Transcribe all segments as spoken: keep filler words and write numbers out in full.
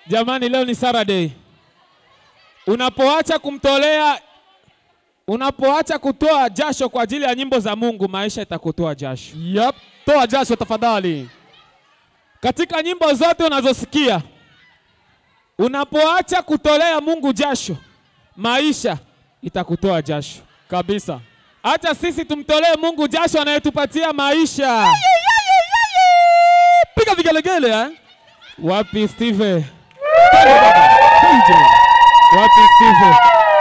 Jamani, leo ni Saturday. Unapoacha kumtolea, unapoacha kutoa jasho kwa ajili ya nyimbo za Mungu, maisha itakutoa jasho. Yep, toa jasho tafadhali. Katika nyimbo zote unazosikia, unapoacha kutolea Mungu jasho, maisha itakutoa jasho. Kabisa. Acha sisi tumtolee Mungu jasho anayetupatia maisha. Piga vigelegele eh? Wapi Steve? Wapi Steve?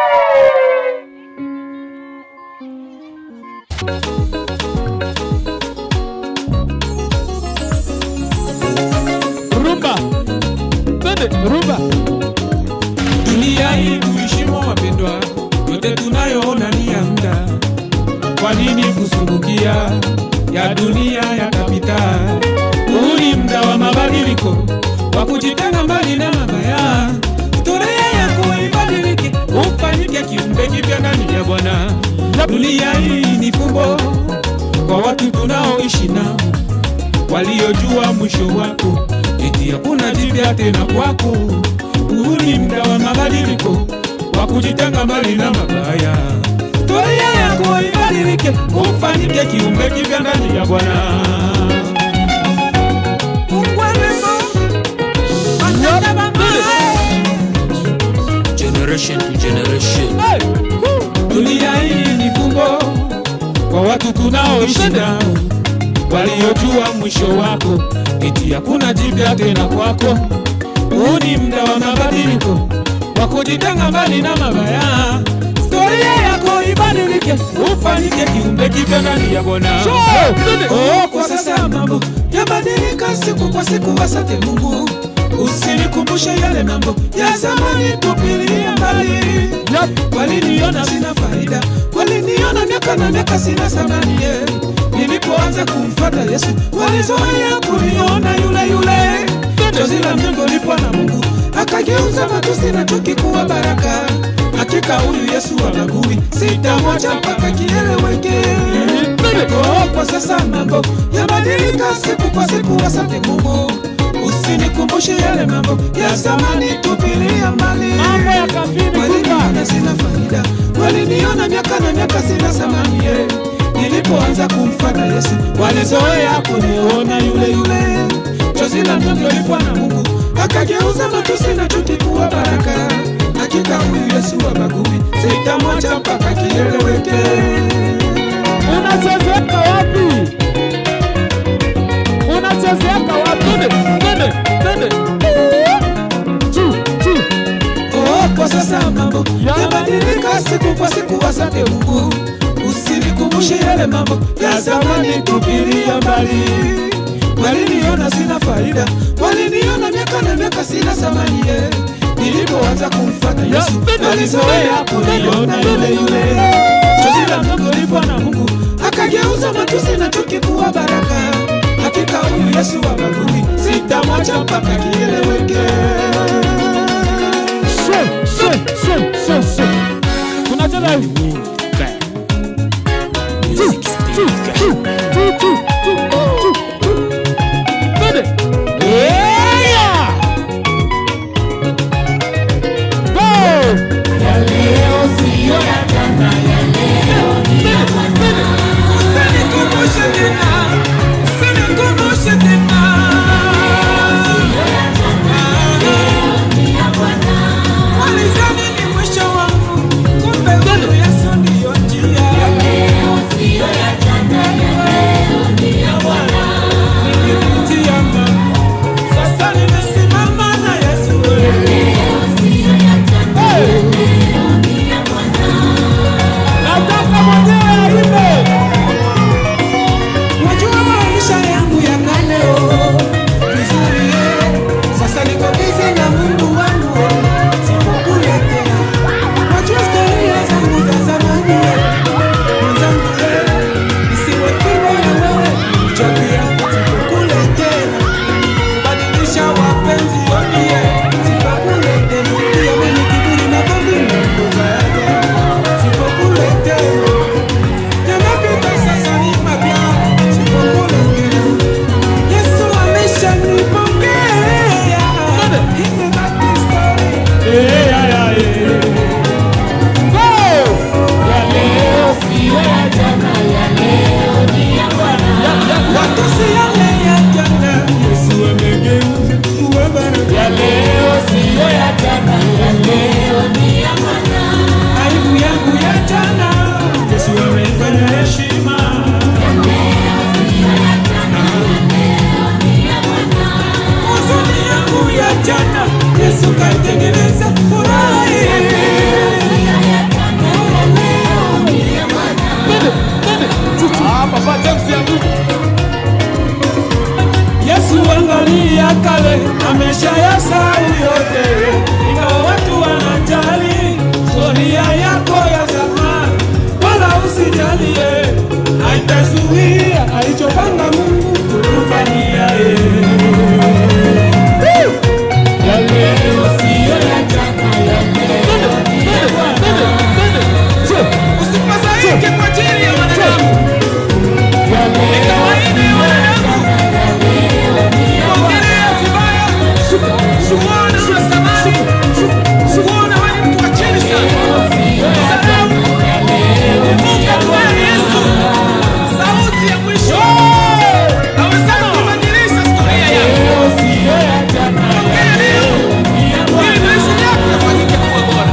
Rumba. Twende rumba. Dunia hii kuishimo wapendwa, yote tunayoona ni ya muda. Kwa nini kusungukia ya dunia yakapita? Huu ni muda wa mabadiliko, wa kujitenga mbali na mabaya. Historia yako ibadilike, ufanyike kiumbe kipya ndani ya Bwana. Dunia hii ni fumbo kwa watu tunaoishi nao, waliojua mwisho wako, eti hakuna jipya tena kwako. Huu ni muda wa mabadiliko, wa kujitenga mbali na mabaya. Historia yako ibadilike, ufanyike kiumbe kipya ndani ya Bwana. Generation to generation. Hey! Dunia hii ni fumbo kwa watu tunaoishi nao, waliojua mwisho wako, eti hakuna jipya tena kwako. Huu ni muda wa mabadiliko, wa kujitenga mbali na mabaya. Historia yako ibadilike, ufanyike kiumbe kipya ndani ya Bwana. Oh, kwa sasa mambo yabadilika siku kwa siku, asante Mungu. Usinikumbushe yale mambo ya zamani, tupilia mbali. Yep. Waliniona sina faida, waliniona miaka na miaka sina thamani. Nilipoanza kumfuata Yesu, walizoea kuniona yule yule. Chozi la Mungu lipo na Mungu, akageuza matusi na chuki kuwa baraka. Hakika huyu Yesu habagui, sitamwacha mpaka kieleweke. Oh, kwa sasa mambo yabadilika siku kwa siku, asante Mungu. Usinikumbushe yale mambo ya zamani, tupilia mbali. Mambo ya kambini waliniona sina faida, waliniona miaka na miaka sina thamani. Nilipoanza kumfuata Yesu, walizoea kuniona yule yule. Chozi la Mungu lipo na Mungu, akageuza matusi na chuki kuwa baraka. Hakika huyu Yesu habagui, sitamwacha mpaka kieleweke. Unachezeka wapi? Unachezeka wapi? Twende, twende. Chu, chu. Oh, kwa sasa mambo yabadilika siku kwa siku, asante Mungu. Usinikumbushe yale mambo ya zamani, tupilia mbali. Waliniona sina faida, waliniona miaka na miaka sina thamani. Nilipoanza kumfuata Yesu, walizoea kuniona yule yule. Chozi la Mungu lipo na Mungu, akageuza matusi na chuki kuwa baraka. Hakika huyu Yesu habagui, sitamwacha mpaka kieleweke. She, she, she, she, she. Tunacheza hivi. Music stick. Chu, chu, chu, chu, chu. Twende. Yeah! Go! Ya leo siyo ya jana, ya leo ni ya Bwana. Usinikumbushe tena, usinikumbushe tena. Siyo ya jana, jana, Yesu kaitengeneza furaha hii. Ah, Papa James ya Mungu. Yesu angalia kale, ameshayasahau yote. Ingawa watu wanajali historia yako ya zamani, wala usijalie, haitazuia alichopanga Mungu kukufanyia yeye. Ya leo siyo ya jana, ya leo ni ya Bwana. Usifadhaike kwa ajili ya wanadamu. Ni kawaida ya wanadamu kuongelea vibaya, kuona unasamani, kuona wewe ni mtu wa chini sana. Sababu Mungu ambaye Yesu sauti ya mwisho aweza kubadilisha historia yako. Ongea leo ili maisha yako yafanyike kuwa bora.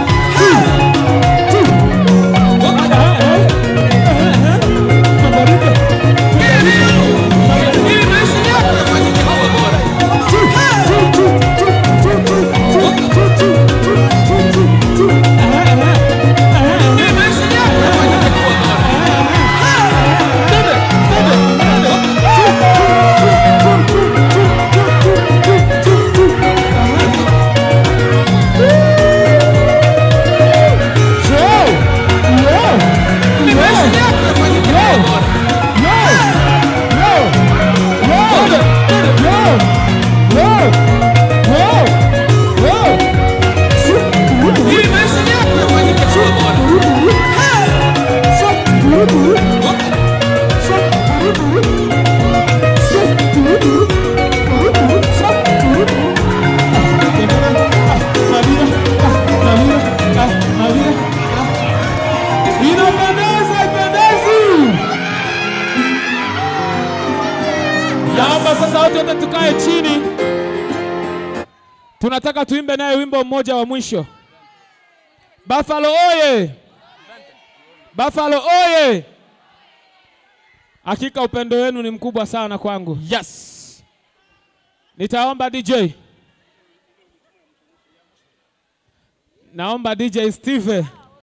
Sasa wote wote tukae chini. Tunataka tuimbe naye wimbo mmoja wa mwisho. Buffalo oye! Buffalo oye! Hakika upendo wenu ni mkubwa sana kwangu. Yes. Nitaomba D J. Naomba D J Steve